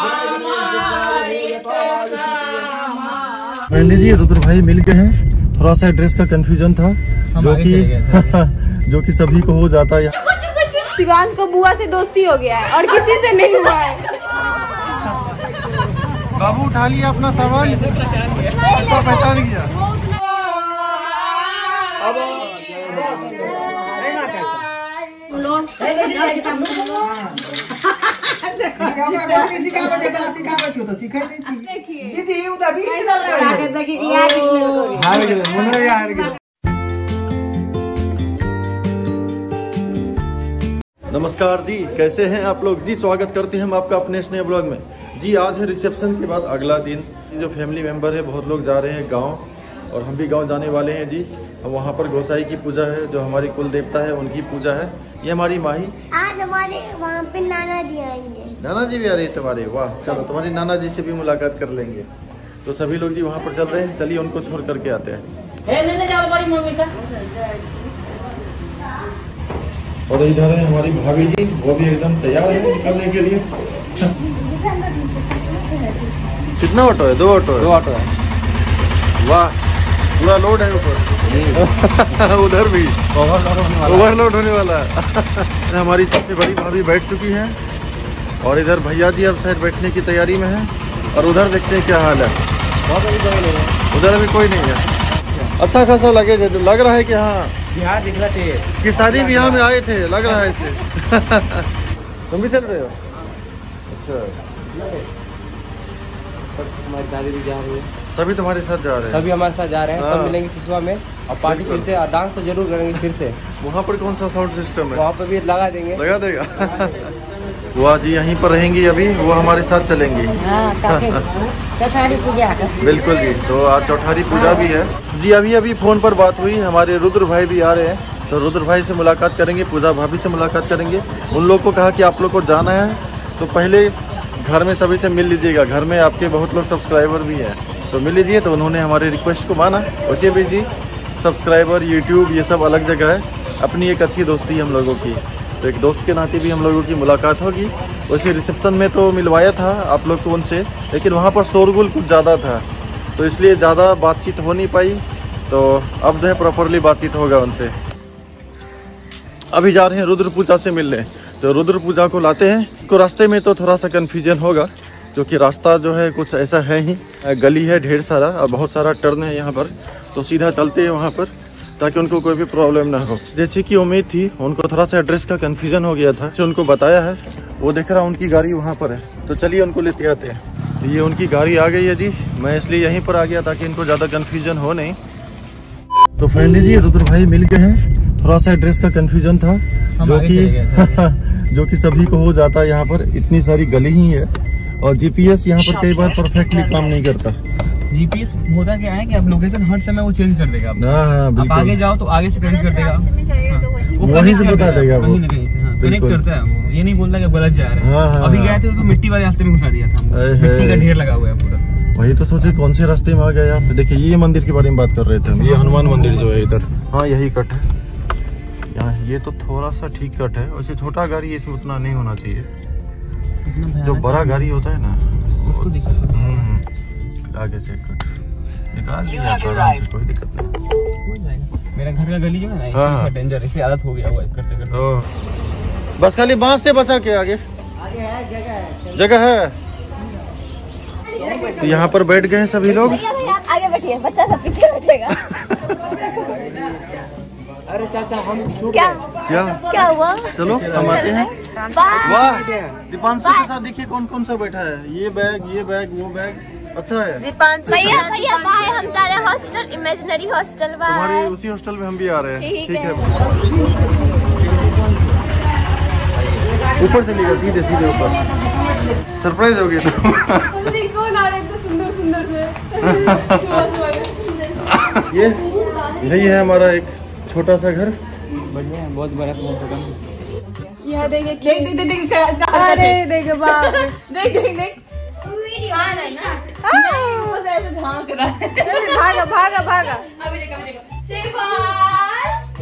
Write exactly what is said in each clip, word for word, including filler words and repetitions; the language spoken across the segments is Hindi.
फाइनली जी रुद्र भाई मिल गए हैं। थोड़ा सा एड्रेस का कंफ्यूजन था जो कि जो कि सभी को हो जाता है। शिवांश को बुआ से दोस्ती हो गया है और किसी से नहीं हुआ है। बाबू उठा लिया अपना सामान, पहचान गया। नमस्कार जी, कैसे हैं आप लोग जी। स्वागत करते हैं हम आपका अपने इस नए ब्लॉग में जी। आज है रिसेप्शन के बाद अगला दिन। जो फैमिली मेंबर है बहुत लोग जा रहे हैं गांव और हम भी गांव जाने वाले हैं जी। वहाँ पर गोसाई की पूजा है, जो हमारी कुल देवता है उनकी पूजा है। ये हमारी माही, आज हमारे वहाँ पे नाना जी आएंगे। नाना जी भी आ रहे हैं तुम्हारे? वाह, चलो तुम्हारी नाना जी से भी मुलाकात कर लेंगे। तो सभी लोग जी वहाँ पर चल रहे हैं। चलिए उनको छोड़ करके आते हैं। और इधर है हमारी भाभी जी, वो भी एकदम तैयार है निकलने के लिए। कितना ऑटो है? दो ऑटो है। दो ऑटो है। वाह, पूरा लोड है ऊपर। उधर भी ओवरलोड होने वाला है। हमारी सबसे बड़ी भाभी बैठ चुकी है और इधर भैया जी अब शायद बैठने की तैयारी में है। और उधर देखते हैं क्या हाल है। उधर अभी कोई नहीं है। अच्छा खासा लगे, लग रहा है कि हाँ बिहार दिख रहा है कि शादी बिहार में आए थे, लग रहा है इससे। तुम भी चल रहे हो? अच्छा, हमारी दादी भी जा रही है। सभी तुम्हारे साथ जा रहे हैं? सभी हमारे साथ जा रहे हैं। सब मिलेंगे सिसवा में और पार्टी फिर से डांस तो जरूर करेंगे फिर से। वहाँ पर कौन सा साउंड सिस्टम है? वहाँ पर भी लगा देंगे। लगा देगा। वाह जी, यहीं पर रहेंगी अभी, वो हमारे साथ चलेंगी। चौठारी पूजा। बिल्कुल जी, तो आज चौठारी पूजा भी है जी। अभी अभी फोन पर बात हुई, हमारे रुद्र भाई भी आ रहे हैं, तो रुद्र भाई से मुलाकात करेंगे, पूजा भाभी से मुलाकात करेंगे। उन लोग को कहा कि आप लोग को जाना है तो पहले घर में सभी से मिल लीजिएगा। घर में आपके बहुत लोग सब्सक्राइबर भी हैं, तो मिल लीजिए। तो उन्होंने हमारे रिक्वेस्ट को माना। वैसे भी जी सब्सक्राइबर, यूट्यूब, ये सब अलग जगह है। अपनी एक अच्छी दोस्ती हम लोगों की, तो एक दोस्त के नाते भी हम लोगों की मुलाकात होगी। वैसे रिसेप्शन में तो मिलवाया था आप लोग को उनसे, लेकिन वहाँ पर शोरगुल कुछ ज़्यादा था, तो इसलिए ज़्यादा बातचीत हो नहीं पाई। तो अब जो है प्रॉपरली बातचीत होगा उनसे। अभी जा रहे हैं रुद्र पूजा से मिलने, तो रुद्र पूजा को लाते हैं। तो रास्ते में तो थोड़ा सा कन्फ्यूजन होगा, क्योंकि रास्ता जो है कुछ ऐसा है ही, गली है ढेर सारा और बहुत सारा टर्न है यहाँ पर। तो सीधा चलते हैं वहाँ पर, ताकि उनको कोई भी प्रॉब्लम ना हो। जैसे कि उम्मीद थी, उनको थोड़ा सा एड्रेस का कंफ्यूजन हो गया था, जो उनको बताया है। वो देख रहा उनकी गाड़ी वहाँ पर है, तो चलिए उनको लेते आते हैं। तो ये उनकी गाड़ी आ गई है जी। मैं इसलिए यहीं पर आ गया ताकि इनको ज़्यादा कंफ्यूजन हो नहीं। तो फाइनली जी रुद्र भाई मिल गए हैं। थोड़ा सा एड्रेस का कंफ्यूजन था, जो कि जो कि सभी को हो जाता है। यहाँ पर इतनी सारी गली ही है और जीपीएस यहाँ पर कई बार परफेक्टली काम नहीं करता। जीपीएस होता क्या है कि आप लोकेशन हर समय वो चेंज कर देगा। आप आगे जाओ तो आगे से कनेक्ट कर देगा, वो वहीं से बता देगा, वो कनेक्ट करता है। वो ये नहीं बोलता कि गलत जा रहे हैं। अभी गए थे तो मिट्टी वाले रास्ते में घुसा दिया था, मिट्टी का ढेर लगा हुआ है पूरा। वही तो सोचे कौन से रास्ते में आ गए आप। देखिए ये मंदिर के बारे में बात कर रहे थे हम। ये हनुमान मंदिर जो है इधर, हाँ यही कट है यहाँ। ये तो थोड़ा सा ठीक कट है। वैसे छोटा गाड़ी इसमें उतना नहीं होना चाहिए, जो बड़ा गाड़ी होता है ना उसको दिक्कत है। आगे से कट निकाल दिया आराम से, कोई दिक्कत नहीं। मेरा घर का गली जो है ना डेंजर, इसलिए आदत हो गया हुआ करते करते। बस खाली बांस से बचा के आगे जगह है। तो यहाँ पर बैठ गए सभी लोग। आगे बैठिए, बच्चा सब पीछे बैठेगा। अरे चाचा हम क्या क्या क्या हुआ? चलो हम आते हैं। वाह, दीपांशु के साथ देखिए कौन कौन सा बैठा है। ये बैग, ये बैग, वो बैग। अच्छा है दीपांशु भैया भैया बाय, हम जा रहे हैं हॉस्टल, इमेजिनरी हॉस्टल। बाय, हमारे उसी हॉस्टल में हम भी आ रहे हैं। ठीक है, ऊपर चलिएगा, सीधे सीधे ऊपर। सरप्राइज हो गया। कौन आ रहे हैं सुंदर सुंदर से। ये यही है हमारा एक छोटा सा घर। बढ़िया है, बहुत बड़ा छोटा। यह देखिए, देख देख देख, अरे देख बाप, देख देख देख, झांक रहा है। भागा भागा भागा। अभी देखो अभी देखो, शिवान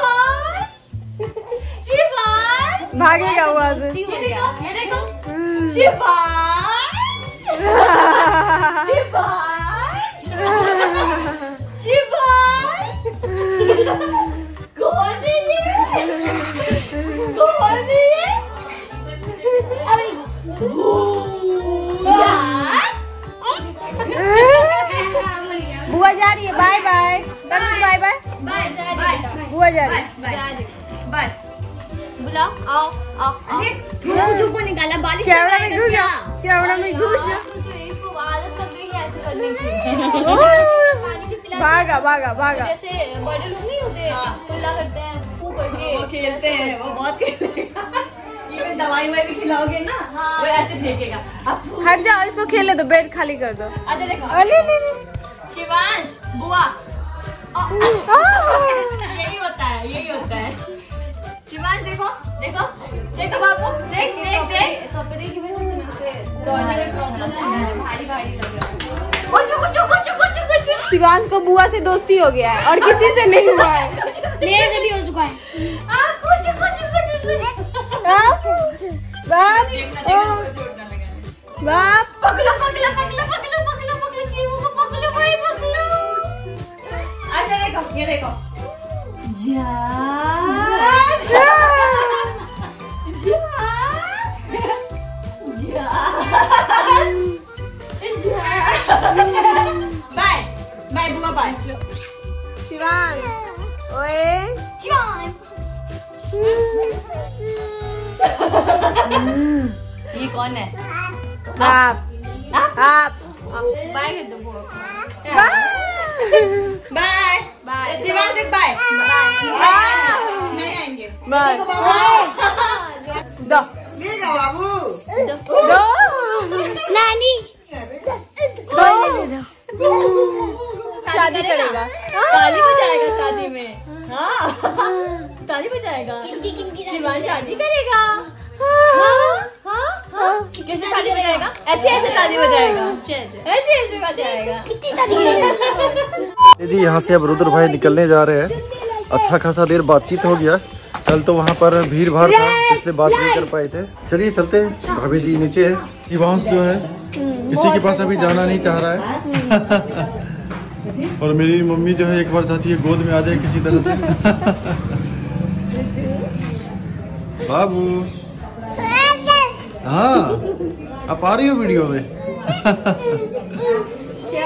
शिवान शिवान भागेगा वो। ये देखो ये देखो शिवांश शिवांश शिवांश कौन है ये? कौन है ये? बुआ जा रही है। Bye bye bye bye bye बुआ जा रही है। बाय बुलाओ आओ आओ अरे थोड़ा को निकाला बालिश कैमरा में घुस जा कैमरा में घुस जा। इसको आदत लग गई है ऐसे करने की। भागा भागा भागा जैसे बड़े लोग नहीं होते खुला करते हैं फू करके खेलते हैं वो बहुत खेलेगा। ये दवाई में भी खिलाओगे ना वो ऐसे फेंकेगा। अब हट जाओ इसको खेलने दो बेड खाली कर दो। अच्छा देखो अरे ले ले शिवांश बुआ यही होता है यही होता है। शिवांश देखो देखो देखो बाबू देख देख देख कपड़े की वजह से दौड़ने में प्रॉब्लम है भारी भारी लग रहा है। कुछ कुछ कुछ कुछ कुछ शिवांश को बुआ से दोस्ती हो गया है और किसी से नहीं हुआ है। मेरे से भी हो चुका है। आ कुछ कुछ कुछ कुछ बाप बाप पकड़ो पकड़ो पकड़ो पकड़ो पकड़ो पकड़ो जीवो को पकड़ो भाई पकड़ो। अच्छा देखो ये देखो जा बाय बाय बुआ बाय। शिवांश ओए ये कौन है? आप आप बाय कर दो बुआ। Bye bye Shivansh bye bye नहीं आएंगे बाय दो ले जाओ बाबू दो नानी दो शादी करेगा ताली बजाएगा शादी में। हाँ ताली बजाएगा शिवांश शादी करेगा। हाँ हाँ हाँ कैसे ताली बजाएगा? ऐसे ऐसे ताली बजाएगा ऐसे ऐसे बजाएगा। कितनी शादी जी यहाँ से अब रुद्र भाई निकलने जा रहे हैं। अच्छा खासा देर बातचीत हो गया। कल तो वहाँ पर भीड़ भाड़ था इसलिए बात नहीं कर पाए थे। चलिए चलते हैं। भाभी जी नीचे है। शिवांश जो है किसी के पास अभी जाना नहीं चाह रहा है। और मेरी मम्मी जो है एक बार चाहती है गोद में आ जाए किसी तरह से। बाबू हाँ आप आ रही हो वीडियो में? क्या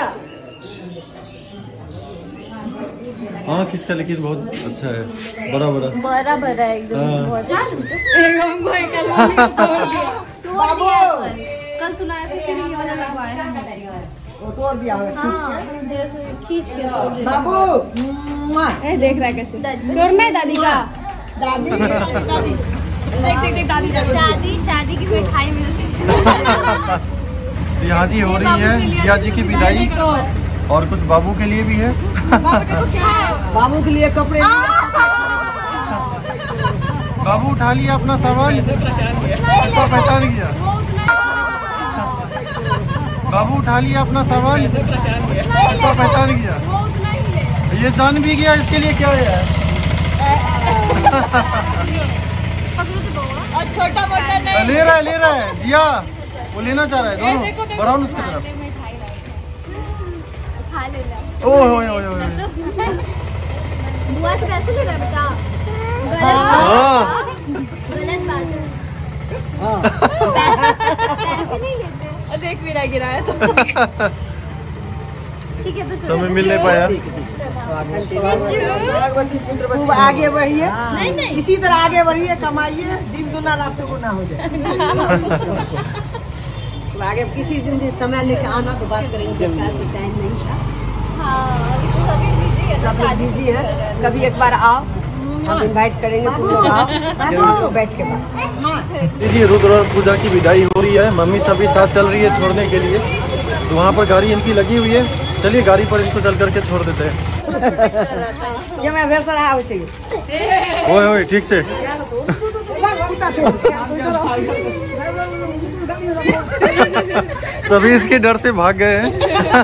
हाँ किसका लेकिन बहुत अच्छा है बड़ा बड़ा बड़ा बड़ा एकदम बाबू कल सुनाया था कि ये वाला लगवाया है वो तोड़ दिया होगा खींच के तोड़ दिया। बाबू ए देख रहा है कैसे तोड़ना है दादी का। दादी देख देख देख दादी शादी शादी की मिठाई मिलती है। यहाँ जी हो रही है जिया जी की विदाई और कुछ बाबू के लिए भी है। बाबू के लिए कपड़े बाबू उठा लिया अपना सामान तो पहचान गया। बाबू उठा लिया अपना सामान तो पहचान गया। ये जान भी गया इसके लिए क्या है। और छोटा मोटा नहीं ले रहा है ले रहा है जिया वो लेना चाह रहा है दोनों बढ़ाओ उसकी तरफ। खा लेना ओह ओह ओह बुआ से पैसे ले रहा है बेटा। गलत बात है। पैसे नहीं लेते। देख मेरा गिराया तो ठीक है तो समय मिल नहीं पाया। खूब आगे बढ़िए इसी तरह आगे बढ़िए कमाइए दिन दुना रात चौगुना हो जाए। आगे किसी दिन समय लेके आना तो बात करेंगे। टाइम नहीं था सब लोग बिजी है। कभी एक बार आओ हम इनवाइट करेंगे तुम लोग आओ जरूर बैठ के बात। देखिए रुद्र और पूजा की विदाई हो रही है। मम्मी सभी साथ चल रही है छोड़ने के लिए तो वहाँ पर गाड़ी इनकी लगी हुई है। चलिए गाड़ी पर इनको चल करके छोड़ देते हैं। ये मैं वैसा रहा चाहिए ओए ओए ठीक से सभी इसके डर से भाग गए हैं।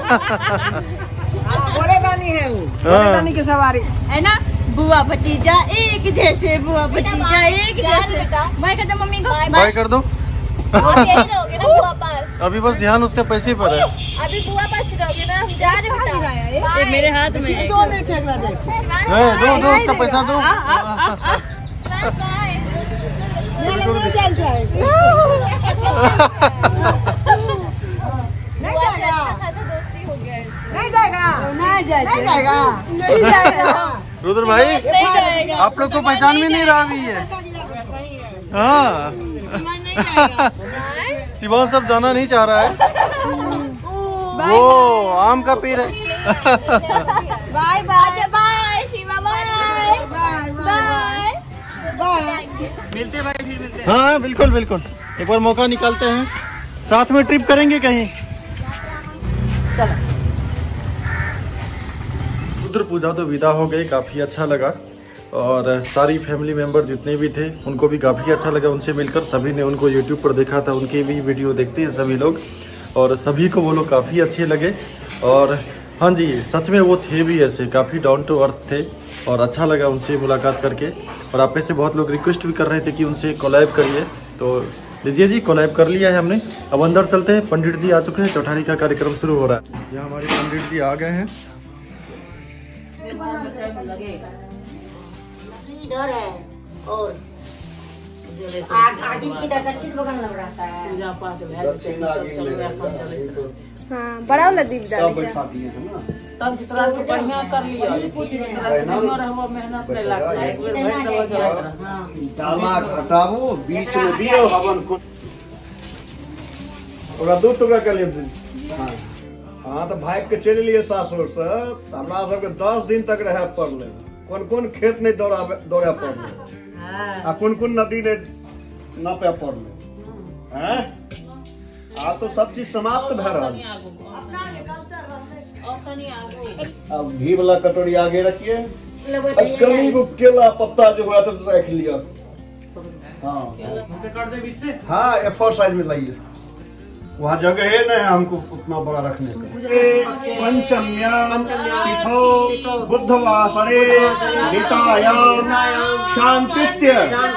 बड़े दानी है वो बड़े दानी की सवारी है ना। बुआ भतीजा एक जैसे बुआ भतीजा एक जैसे बाय कर दो मम्मी को बाय कर दो। यही रहोगे ना बुआ पास? अभी बस ध्यान उसका पैसे पर है। अभी बुआ पास रहोगे ना, हम जा रहे हैं। ये मेरे हाथ में है। दो नहीं छेकना देखो। ए, दो दो उसका पैसा दो। नहीं नहीं जल जाएगा। नहीं जाएगा। खासा दोस्ती हो गया है। नहीं जाएगा। नहीं जाएगा। नहीं जाएगा। रुद्र भाई नहीं जाएगा। आप लोग को पहचान भी नहीं रहा अभी है। हाँ शिवा सब जाना नहीं चाह रहा है। वो आम का पेड़ है। Bye bye bye Shiva bye bye bye. मिलते भाई, फिर मिलते। हाँ बिल्कुल बिल्कुल, एक बार मौका निकालते हैं, साथ में ट्रिप करेंगे कहीं। रुद्र पूजा तो विदा हो गई, काफ़ी अच्छा लगा और सारी फैमिली मेंबर जितने भी थे उनको भी काफ़ी अच्छा लगा उनसे मिलकर। सभी ने उनको यूट्यूब पर देखा था, उनकी भी वीडियो देखते हैं सभी लोग और सभी को वो लोग काफ़ी अच्छे लगे। और हाँ जी सच में वो थे भी ऐसे, काफ़ी डाउन टू अर्थ थे और अच्छा लगा उनसे मुलाकात करके। और आप में से बहुत लोग रिक्वेस्ट भी कर रहे थे कि उनसे कोलैब करिए, तो लीजिए जी कोलैब कर लिया है हमने। अब अंदर चलते हैं, पंडित जी आ चुके हैं, चौठारी का कार्यक्रम शुरू हो रहा है। यहाँ हमारे पंडित जी आ गए हैं। इधर है और आगे की तरफ दक्षिण बगल में रहता है। हाँ बड़ा वाला दीप डाल तब जितना तो बढ़िया कर लिया, मेहनत नहीं लगता है। एक बेर भेज देबो जरा। हां डाला घटावो बीच में दियो हवन को ओरा दो टुकड़ा कर लिए। हां हां तो भाग के चले लिए सासुर से, हमरा सब के दस दिन तक रहे पड़ले। कौन कौन खेत नहीं दौड़ा दौड़ा पड़ले आ कौन कौन नदी ने नापे पड़ले हैं। आ तो सब चीज समाप्त भे रहा। अब घी वाला कटोरी आगे रखिए, कमी को केला पत्ता जो हुआ तो रख लिया। हाँ हाँ ए फोर साइज में लाइए, वहाँ जगह है ना हमको उतना बड़ा रखने का। पंचम्याम तिथौ बुधवासरे नितायाम शांतित्य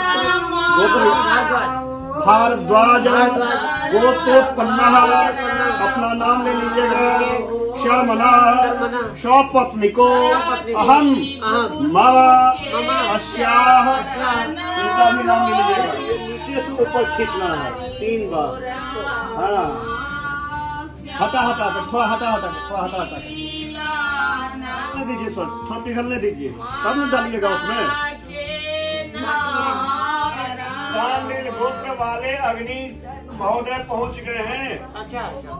भारद्वाज गोत्रोत्पन्नः, अपना नाम ले लीजिएगा। श्यामना स्वपत्निको अहम मम अस्याः, इनका भी नाम ले लीजिएगा। नीचे से ऊपर खींचना है तीन बार। हाँ हटा हटा कर थोड़ा हटा हटा कर थोड़ा हटा हटा कर दीजिए सर, थोड़ा पिघलने दीजिए तब न डालिएगा उसमें। शामिल गोत्र वाले अग्नि महोदय पहुंच गए हैं। अच्छा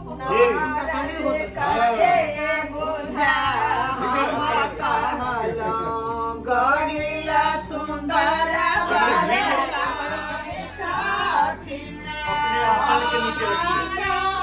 अपने आसन के नीचे रखिए।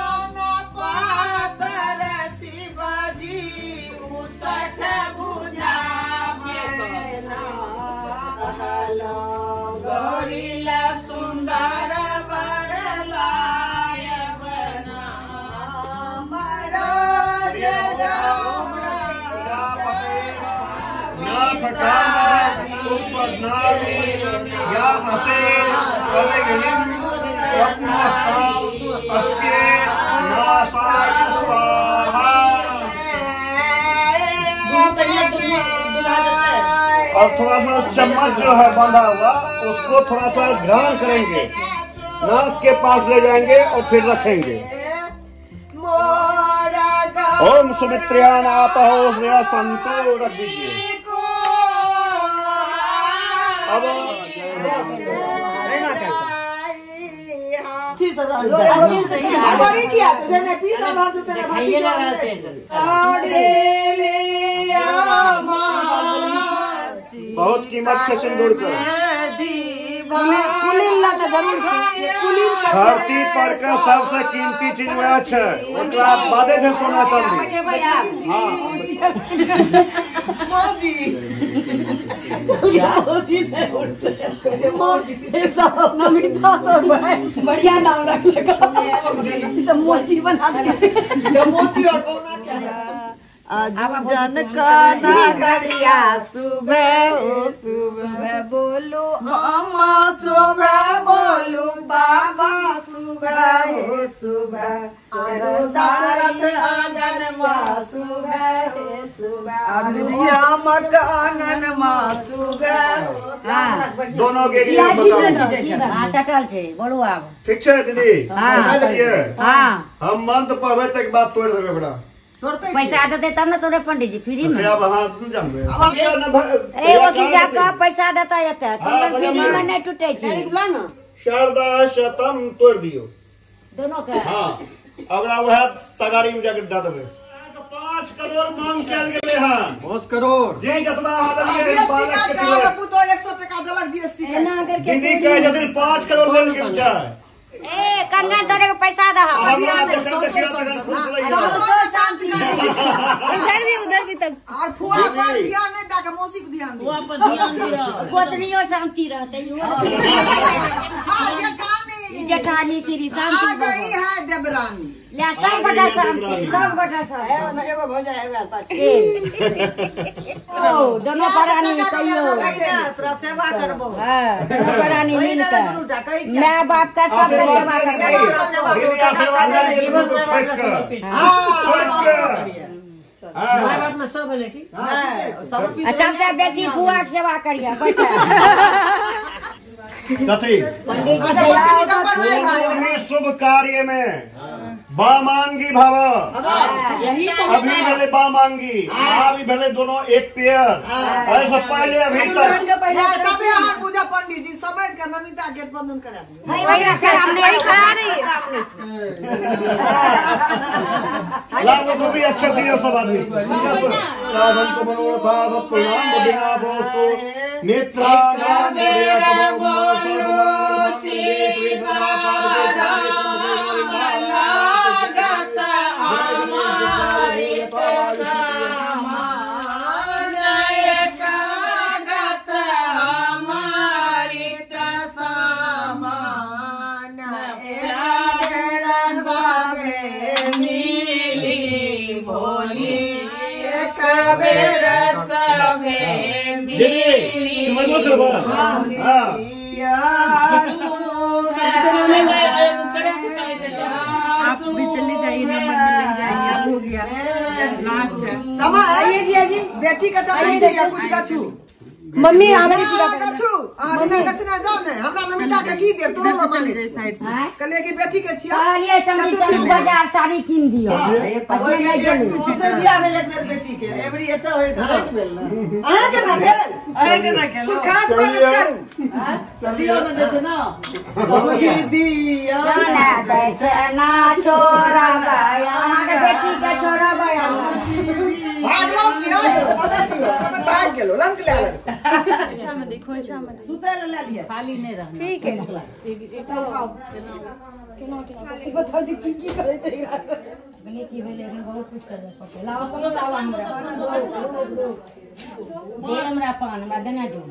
और थोड़ा सा चम्मच जो है बंधा हुआ उसको थोड़ा सा ग्रहण करेंगे, नाक के पास ले जाएंगे और फिर रखेंगे। ओम सुमित्रियान आपहो श्रेया संतो रख दीजिए। अब बहुत कीमत से सिंदूर कर धरती पर का सबसे कीमती चीज वह है, ओकरा बादे से सोना चांदी। बढ़िया नाम रख लगा तो मोची बना दिया। मोची और जन का नगरिया सुबह हो सुबह बोलो अम्मा सुबह बोलो बाबा सुबह हो सुबह दशरथ आंगन माँ सुबह हो सुबह अब श्यामक आंगन माँ सुबह दोनों के लिए चटल छे बोलू आब ठीक है दीदी हाँ हम मंत्र पढ़े तक बात तोड़ देवे बड़ा पैसा देते तब ना तोरे पंडित जी फ्री में अब हाँ तुम जानबे ए वकील साहब का पैसा देता येते तुम फ्री में नहीं टूटे छी शारदा शतम तोड़ दियो दोनों के हाँ अगला वह तगारी में जाकर दे देवे पाँच करोड़ मांग कैल गेले हां पाँच करोड़ जे जतबा हादल के बालक के दिले तो एक सौ टका देलक जीएसटी दीदी कहे जतिन पाँच करोड़ लेल के चाहे ए कंगन तोरे के पैसा दहा उधर भी उधर भी तब और फुआ पर ध्यान नहीं दा के मौसी पे ध्यान दे हुआ पर ध्यान दिया गोतनियो शांति रहते हां जेठानी जेठानी की आ शांति गई है देवरानी ले सब गोटा शांति सब गोटा शांति एगो भौजा है पाँच ओ दोनों परानी कहियो तोरा सेवा करबो हां दोनों परानी मिल के माँ बाप का सब सेवा करके माय बाप में सब है की सबसे बेसी फुआ के सेवा करिए बैठा कथी पंडित जी पूर्ण शुभ कार्य में बामांगी भाव यही तो अभी भले बामांगी अभी भले दोनों एक पेयर ऐसा पहले अभी तक तबे हां पूजा पंडित जी समय का नमिता गेट बंधन करा दियो वही रखा हमने वही करा रही लाभ को भी अच्छा दिया सब आदमी रावण को मनोरथा सब परिणाम बिना दोस्तों नेत्रा आप भी चली जाइए नंबर मिल जाएंगे हो गया लास्ट है समा आइए जी आजी बेटी का तो नहीं कुछ कछु मम्मी हमारी पूरा कछु मम्मी कछु ना जाओ ने हमरा नमिता के की दे तोरो माने साइड से कहले कि बेटी के छिया कहलिए समझी चल बाजार साड़ी किन दियो पछे नहीं चली ओते बियाह में एक बेर बेटी के एबरी एते होय घर के बेल ना अहे के ना गेल अहे के ना गेल तू खास मेहनत करू हां दियो न देते ना समझी दिया ना दे ना छोरा गया के बेटी के छोरा गया भाग लो किया सब भाग गेलो लंक ले ले अच्छा में देखो अच्छा में सुते ले ले लिया खाली नहीं रहना ठीक है बताओ जी की की करे तेरा बने की भेले बहुत कुछ कर पड़े लाओ कोनो लाओ हमरा दे हमरा पान हमरा देना जो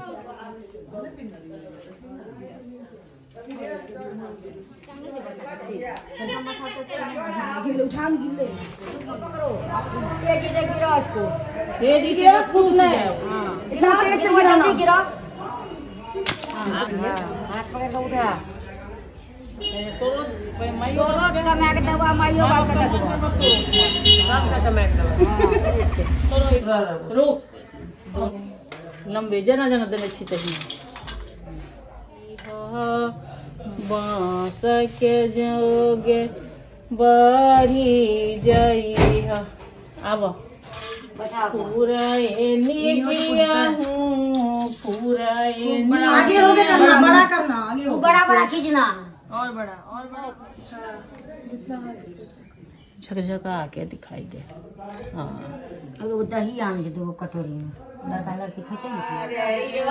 उठान गिले तेजी से गिरो इसको ये दीदी खूब नहीं हां इतना तेज से जल्दी गिरो हां हाथ पकड़ के उठा तो मैं दोनों कमा के दवा माइयो बाप का दवा सब का कमा के दवा रुक लंबे जना जना देने छी तही बांस के जोगे बारी जाई अब पूरा एनी किया हूँ पूरा एनी आगे हो के करना बड़ा करना आगे हो बड़ा बड़ा खींचना और बड़ा और बड़ा जितना झकझका के दिखाई दे हाँ अब वो दही आने दे दो कटोरी में लड़का लड़की खेते हैं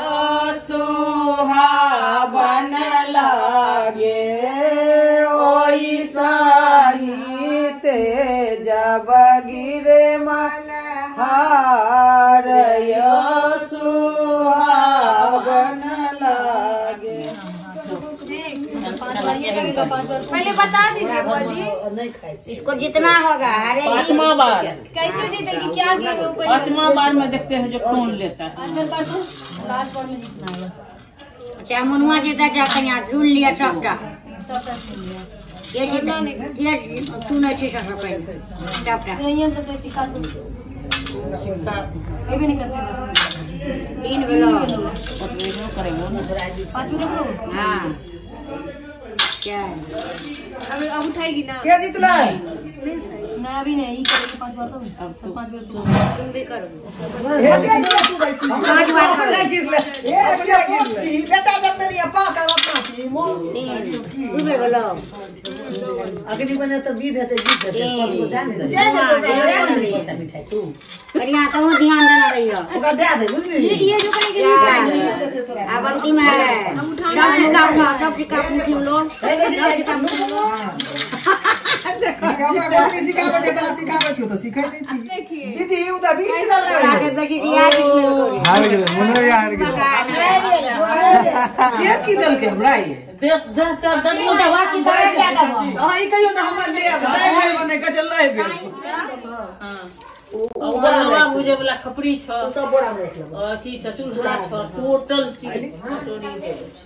सुहावन लागे ओई साहिते जब गिरे मन हार सुहावन लागे पहले बता दीजिए बुआ जी। नहीं खाए इसको जितना होगा अरे पांचवा बार कैसे जीतेगी, क्या गेम है ऊपर? पांचवा बार में देखते हैं जो कौन लेता है। लास्ट बार में जीतना है बस। चाहे मुनुआ जीता चाहे कन्या झूल लिया सबटा। सबटा छीन लिया। ये जीता ये तू नहीं छे सब रुपए सबटा नहीं सब तो सिक्का छोड़ ये भी नहीं करते। तीन बेलो करेंगे पाँच में देख लो। हां क्या अब अब उठाएगी ना? क्या जीतला? नहीं अभी नहीं, ये करेगी पांच बार तो। अब तो पांच बार तो तुम भी करो ये क्या जीतला तू भाई? पांच बार करो। नहीं गिरले। ये क्या गिरले? बेटा जब मेरी अपा का अपना थी मो तीन तू भी बोलो अगली बने तो बीत है तो जीत है पद को ध्यान दे। पैसा मिठाई तू अरे यहाँ तो ध्यान देना रही हो ओका दे दे बुझली। ये जो करेगी अब अंतिम है सब सिक्का उठाओ सब सिक्का पूछी लोग हमरा घर में सिखावे के तरह सिखावे छी तो सिखाई नहीं छी। दीदी उ त बीच लग रहा आगे बेटी दिया दी हार गए मुन्ना यार गए ये की दल के हमरा ये दे दे चल दे दवा की दवा क्या करबो हां ई कहियो ना हम ले आब दाई भाई बने के चल ले बे। हां बड़ा मुझे वाला खपड़ी छ सब बड़ा देख लो अथी छ चूल्हा छ टोटल चीज कटोरी दे छ।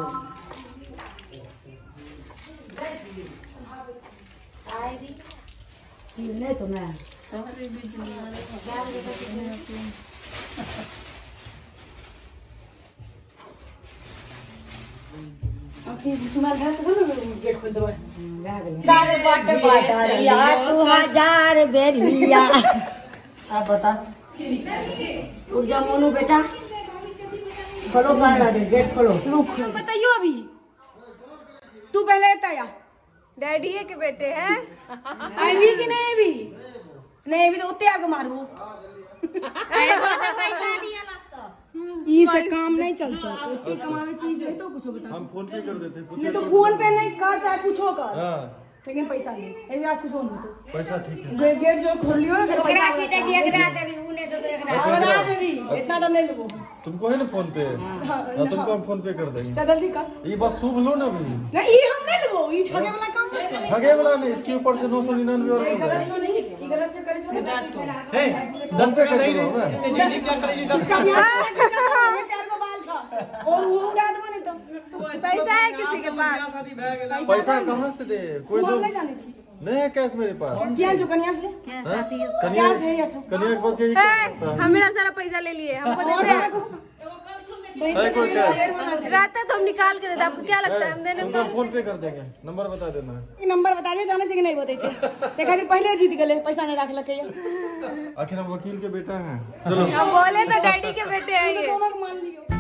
नहीं तो मैं गेट खोल दो। दारे बाट बाटरिया तू हजार बेरिया आप बता ऊर्जा मोनू बेटा खोलो बाहर दे गेट खोलो बताइयो अभी तू पहले बताया डैडी के बेटे हैं अभी कि नहीं अभी नहीं अभी तो उतने आगे मारू ये से काम नहीं चलता। इतनी कमावे चीज है तो कुछ बता। हम फोन पे कर देते हैं। ये तो फोन पे नहीं कर चाहे कुछ कर हाँ लेकिन पैसा नहीं अभी आज कुछ नहीं तो पैसा ठीक है। गे- गेट जो खोल लियो ना फिर पैसा एकरा की देसी एकरा देवी उने तो एक रात बना देवी इतना तो नहीं लेबो तुमको है ना फोन पे हाँ तुमको हम फोन पे कर देंगे। तो जल्दी कर ये बस शुभ लो ना अभी। नहीं ये हम नहीं लेबो ये ठगे वाला काम मत कर। ठगे वाला नहीं इसके ऊपर से नौ सौ निन्यानवे और गलत छो नहीं ये गलत से करे छो ना दस पे कर दो ना। चुपचाप यहाँ ये चार को बाल छा और वो उड़ा दो नहीं तो पैसा है किसी के पास पैसा कहाँ से दे कोई हम लोग नहीं जाने छी नहीं है कैश मेरे पास। किया जो कन्या से हाँ? क्या कन्या से ये अच्छा कन्या के पास यही करता है। हम मेरा सारा पैसा ले लिए हमको देते हैं है कोई कैश रहता तो हम निकाल के देते आपको क्या लगता है हम देने उनका फोन पे कर देंगे नंबर बता देना। ये नंबर बता दिए जाने चाहिए नहीं बताते देखा कि पहले जीत गए पैसा नहीं रख लगे आखिर हम वकील के बेटा हैं। चलो बोले तो डैडी के बेटे हैं ये दोनों को मान लियो।